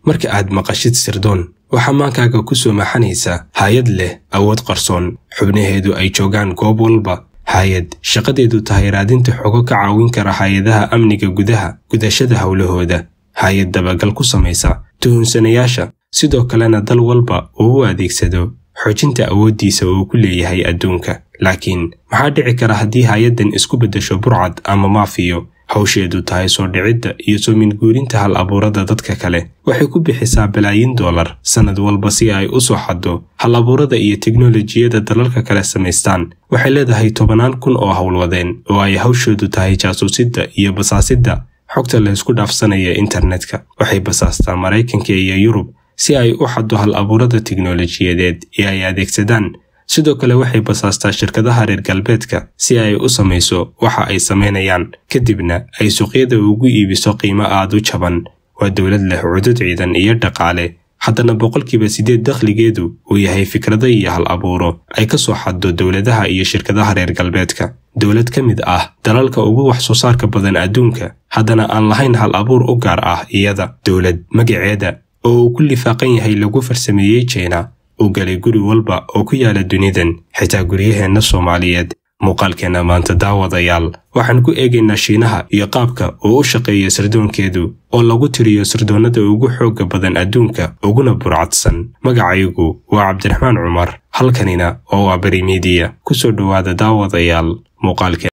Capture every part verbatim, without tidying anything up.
marka aad maqashid sirdoon waxa maankaaga ku soo maxanaysa hay'ad leh awood qarsoon xubnaheedu ay joogaan goob walba hay'ad shaqadeedu tahay raadinta xogo ka caawin kara hay'adaha amniga gudaha gudashada hawlahooda hay'ad dabagal ku samaysa tuhunsanayaasha sidoo kalena dal walba uu u adeegsado xoojinta awoodiisa uu ku leeyahay adduunka laakiin maxaa dhici kara haddii hay'adan isku bedesho burcad ama maafiyo hawsheedu tahay soo dhicidda iyo soo minguurinta hal abuurada dadka kale waxay ku bixisaa balaayin dollar sanad walba si ay u soo xaddo hal abuurada iyo teknolojiyada dalalka kale samaystaan waxay leedahay tobanaan kun oo hawlwadeen oo ay hawsheedu tahay jaasuusidda iyo basaasidda xogta la isku dhaafsanaya internetka waxay basaastaa Mareykanka iyo Yurub si ay u xaddo hal abuurada teknolojiyadeed ee ay adeegsadaan sidoo kale waxay basaastaa shirkadaha reer galbeedka si ay u samayso waxa ay sameynayaan kadibna ay suuqyada ugu iibiso qiimo aad u jaban waa dawlad leh cudud ciidan iyo dhaqaale haddana boqolkiiba sideed dakhligeedu uu yahay fikrado iyo hal abuuro ay ka soo xaddo dawladaha iyo shirkadaha reer galbeedka dawlad ka mid ah dalalka ugu wax soo saarka badan adduunka haddana aan lahayn hal abuur u gaar ah iyada dawlad magaceeda oo uu ku lifaaqan yahay lagu farsameeyay China oo galay guri walba oo ku yaala dunidan xitaa guryaheena Soomaaliyeed muuqaalkeena maanta daawadayaal waxaan ku eegaynaa Shiinaha iyo qaabka uu u shaqeeyo sirdoonkeedu oo lagu tiriyo sirdoonada ugu xoogga badan adduunka uguna burcadsan magacaygu waa Cabdiraxmaan Cumar halkanina oo waa Bari Media ku soo dhawaada daawadayaal muuqaalka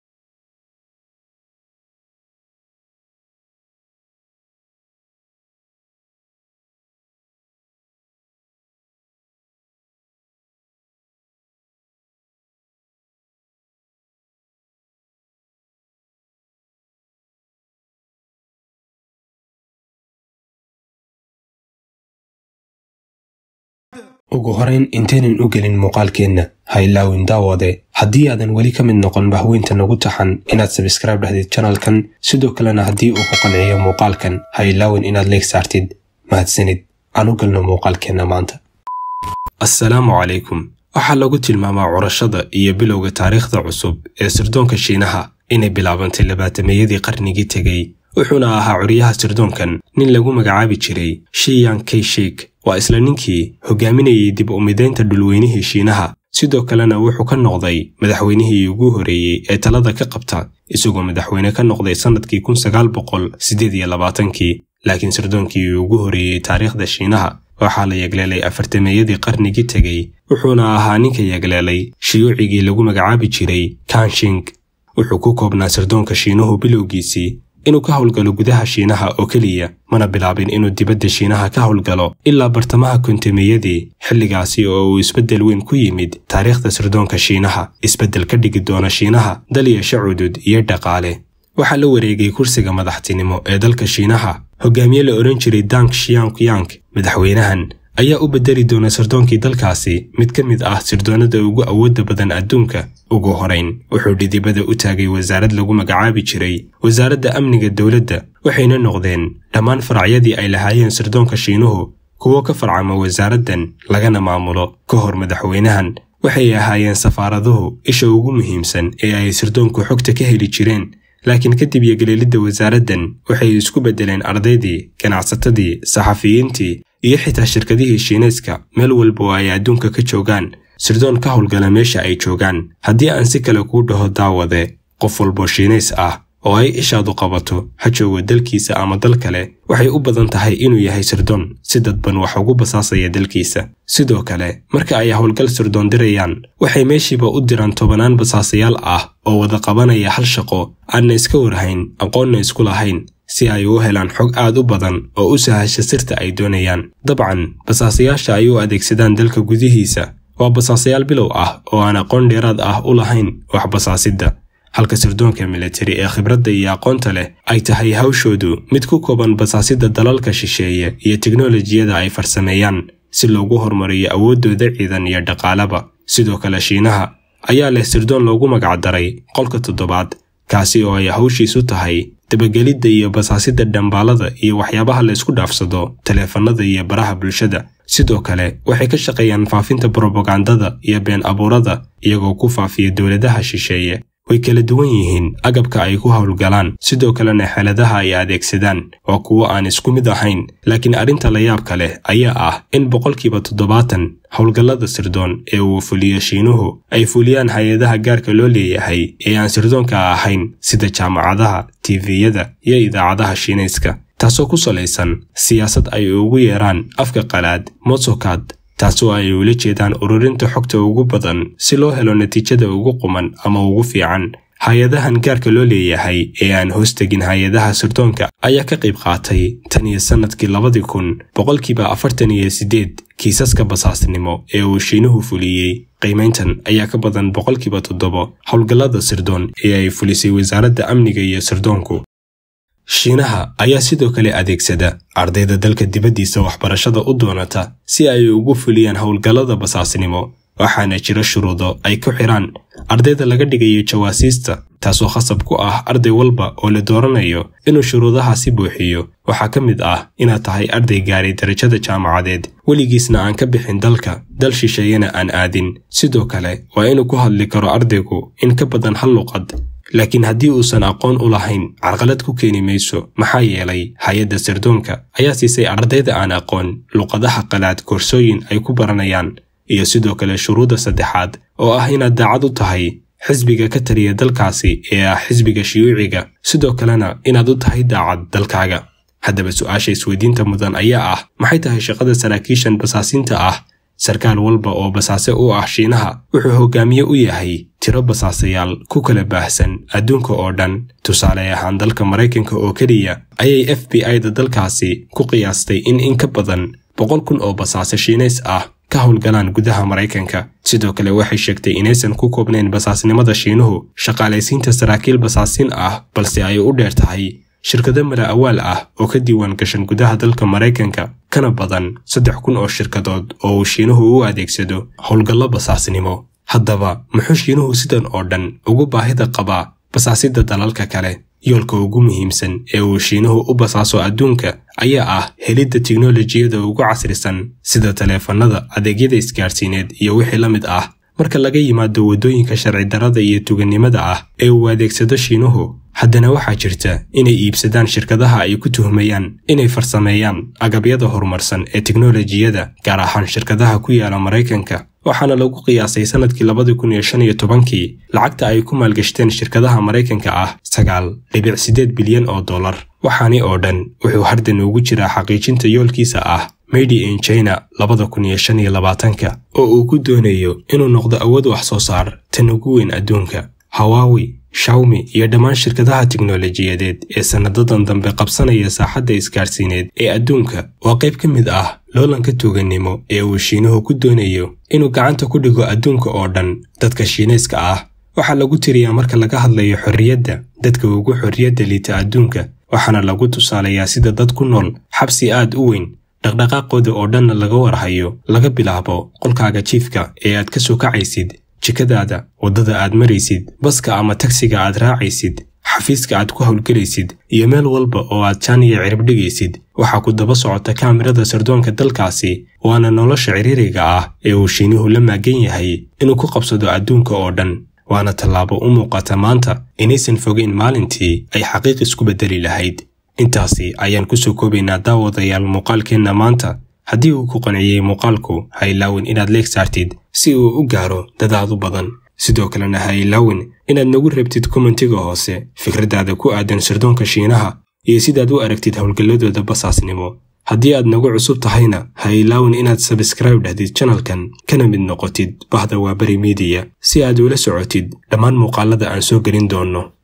ugu horeyn inteenan u gelin muuqaalkeena ha ilaawin daawade haddii aadan weli ka mid noqon bahweynta nagu taxan inaad subscribe dhahdid channelkan sidoo kalena haddii uu ku qanciyo muuqaalkan ha ilaawin inaad like saartid mahadsanid aan u galno muuqaalkeena maanta assalaamu calaykum waxaa lagu tilmaamaa curashada iyo bilowga taariikhda cusub ee sirdoonka Shiinaha inay bilaabantay labaatameeyadii qarnigii tegay wuxuuna ahaa curiyaha sirdoonkan nin lagu magacaabi jiray Chiang Kai-shek waa isla ninkii hogaaminayay dib u mideynta dhulweynihii Shiinaha sidoo kalena wuxuu ka noqday madaxweynihii ugu horeeyay ee talada ka qabta isagoo madaxweyne ka noqday sanadkii kun sagaal boqol siddeed iyo labaatan-kii laakiin sirdoonkii ugu horeeyay taariikhda Shiinaha waxaa la yagleelay afartameeyadii qarnigii tegay wuxuuna ahaa ninka yagleelay shiyuucigii lagu magacaabi jiray Kangxing wuxuu ku koobnaa sirdoonka Shiinuhu bilowgiisii inuu ka howlgalo gudaha Shiinaha oo kaliya mana bilaabin inuu dibadda Shiinaha ka howlgalo ilaa bartamaha kontameeyadii xilligaasi oo uu isbedel weyn ku yimid taariikhda sirdoonka Shiinaha isbedel ka dhigi doona Shiinaha dal yeesho cudud iyo dhaqaale waxaa la wareegay kursiga madaxtinimo ee dalka Shiinaha hogaamiye la oran jiray Deng Xiaoping madaxweynahan ayaa u bedeli doona sirdoonkii dalkaasi mid ka mid ah sirdoonada ugu awoodda badan adduunka ugu horeyn wuxuu dhidibada u taagay wasaarad lagu magacaabi jiray wasaaradda amniga dawladda waxayna noqdeen dhammaan faracyadii ay lahaayeen sirdoonka Shiinuhu kuwo ka farcama wasaaraddan lagana maamulo ka hor madaxweynahan waxay ahaayeen safaaraduhu isha ugu muhiimsan ee ay sirdoonku xogta ka heli jireen laakiin kadib yagleelidda wasaaraddan waxay isku bedeleen ardaydii ganacsatadii saxafiyiintii iyo xitaa shirkadihii Shiineeska meel walba oo ay adduunka ka joogaan sirdoon ka howlgala meesha ay joogaan haddii aan si kale ku dhaho daawade qof walba Shiinees ah oo ay ishaadu qabato ha joogo dalkiisa ama dal kale waxay u badan tahay inuu yahay sirdoon si dadban wax ugu basaasaya dalkiisa sidoo kale marka ay howlgal sirdoon dirayaan waxay meeshiiba u diraan tobanaan basaasayaal ah oo wada qabanaya hal shaqo aan iska warhayn aqoonna isku lahayn si ay u helaan xog aad u badan oo u sahasha sirta ay doonayaan dabcan basaasayaasha ay u adeegsadaan dalka gudihiisa waa basaasayaal bilow ah oo aan aqoon dheeraad ah u lahayn wax basaasidda halka sirdoonka military ee khibradda iyo aqoonta leh ay tahay hawshoodu mid ku kooban basaasidda dalalka shisheeye iyo teknolojiyada ay farsameeyaan si loogu horumariyo awooddooda ciidan iyo dhaqaalaba sidoo kale Shiinaha ayaa leh sirdoon loogu magacdaray qolka toddobaad kaasi oo ay hawshiisu tahay dabagelidda iyo basaasidda dhambaalada iyo waxyaabaha la isku dhaafsado taleefanada iyo baraha bulshada sidoo kale waxay ka shaqeeyaan faafinta propagandada iyo been abuurada iyagoo ku faafiya dawladaha shisheeye way kala duwan yihiin agabka ay ku hawlgalaan sidoo kalena xeeladaha ay adeegsadaan waa kuwo aan isku mid ahayn laakiin arrinta la yaabka leh ayaa ah in boqolkiiba toddobaatan hawlgallada sirdoon ee uu fuliyo Shiinuhu ay fuliyaan hay'adaha gaarka loo leeyahay ee aan sirdoonka ahayn sida jaamacadaha, T V-yada iyo idaacadaha Shiinayska taasoo ku salaysan siyaasad ay ugu yeeraan afka qalaad Mossad taasoo ay ula jeedaan ururinta xogta ugu badan si loo helo natiijada ugu quman ama ugu fiican hay'adahan gaarka loo leeyahay ee aan hoostagin hay'adaha sirdoonka ayaa ka qayb qaatay tan iyo sanadkii labada kun boqolkiiba afartan iyo siddeed kiisaska basaasnimo ee uu Shiinuhu fuliyay qiimayntan ayaa ka badan boqolkiiba toddoba hawlgallada sirdoon ee ay fulisay wasaaradda amniga iyo sirdoonku Shiinaha ayaa sidoo kale adeegsada ardayda dalka dibaddiisa waxbarashada u doonata si ay ugu fuliyaan hawlgallada basaasnimo waxaana jira shuruudo ay ku xiraan ardayda laga dhigayo jawaasiista taasoo khasab ku ah arday walba oo la dooranayo inuu shuruudahaasi buuxiyo waxaa ka mid ah inaad tahay arday gaaray darajada jaamacadeed weligiisna aan ka bixin dalka dal shisheeyana aan aadin sidoo kale waa inuu ku hadli karo ardaygu in ka badan hal luqad laakiin haddii uusan aqoon u lahayn carqalad ku keeni mayso maxaa yeelay hay'adda sirdoonka ayaa siisay ardayda aan aqoon luqadaha qalaad koorsooyin ay ku baranayaan iyo sidoo kale shuruuda saddexaad oo ah inaad daacad u tahay xisbiga ka taliya dalkaasi ee ah xisbiga shiyuuciga sidoo kalena inaad u tahay daacad dalkaaga haddaba su'aasha isweydiinta mudan ayaa ah maxay tahay shaqada saraakiishan basaasinta ah sarkaal walba oo basaase u ah Shiinaha wuxuu hogaamiye u yahay tiro basaasayaal ku kala baahsan adduunka oo dhan tusaale ahaan dalka Mareykanka oo kaliya ayay F B I-da dalkaasi ku qiyaastay in in ka badan boqol kun oo basaase Shiineys ah ka hawlgalaan gudaha Mareykanka sidoo kale waxay sheegtay inaysan ku koobnayn basaasnimada Shiinuhu shaqaalaysiinta saraakiil basaasin ah balse ay u dheer tahay shirkado mala awaal ah oo ka diiwaan gashan gudaha dalka Mareykanka kana badan saddex kun oo shirkadood oo uu Shiinuhu u adeegsado hawlgallo basaasnimo haddaba muxuu Shiinuhu sidan oo dhan ugu baahida qabaa basaasida dalalka kale yoolka ugu muhiimsan ee uu Shiinuhu u basaaso adduunka ayaa ah helidda tiknoolajiyada ugu casrisan sida taleefanada adeegyada isgaarsiineed iyo wixii la mid ah marka laga yimaado wadooyinka sharci darrada iyo tuuganimada ah ee uu adeegsado Shiinuhu haddana waxaa jirta inay iibsadaan shirkadaha ay ku tuhmayaan inay farsameeyaan agabyada horumarsan ee tiknoolajiyada gaar ahaan shirkadaha ku yaala Mareykanka waxaana lagu qiyaasay sanadkii labada kun iyo shan iyo tobankii lacagta ay ku maalgashteen shirkadaha Mareykanka ah sagaal dhibic siddeed bilyan oo dollar waxaani oo dhan wuxuu hardan ugu jiraa xaqiijinta yoolkiisa ah Made in China labada kun iyo shan iyo labaatanka oo uu ku doonayo inuu noqdo awood wax soo saar tan ugu weyn adduunka Huawei Xiaomi iyo dhammaan shirkadaha tiknoolajiyadeed ee sanadadan dambe qabsanaya saaxadda isgaarsiineed ee adduunka waa qayb ka mid ah loolanka tuuganimo ee uu Shiinuhu ku doonayo inuu gacanta ku dhigo adduunka oo dhan dadka Shiinayska ah waxaa lagu tiriyaa marka laga hadlayo xorriyadda dadka ugu xorriyadda liita adduunka waxaana lagu tusaalayaa sida dad ku nool xabsi aad u weyn dhaqdhaqaaqooda oo dhan laga warhayo laga bilaabo qolkaaga jiifka ee aad ka soo kacaysid jikadaada wadada aad maraysid baska ama taksiga aad raacaysid xafiiska aad ku hawlgelaysid iyo meel walba oo aad jaan iyo cirib dhigaysid waxaa ku daba socota kaamirada sirdoonka dalkaasi waana nolosha ciriiriga ah ee uu Shiinuhu la maagan yahay inuu ku qabsado adduunka oo dhan waana tallaabo u muuqata maanta inaysan fogeyn maalintii ay xaqiiq isku bedeli lahayd intaasi ayaan ku soo koobaynaa daawadayaal muuqaalkeenna maanta haddii uu ku qanciyay muuqaalku ha ilaawin inaad leeg saartid si uu u gaaro dadaadu badan sidoo kalena ha ilaawin inaad nagu reebtid kommentiga hoose fikradaada ku aadan sirdoonka Shiinaha iyo sidaad u aragtid hawlgalladooda basaasnimo haddii aad nagu cusub tahayna ha ilaawin inaad subscribe dhahdid channelkan kana mid noqotid bahda Waabari Media si aad ula socotid dhammaan muuqaalada aan soo gelin doono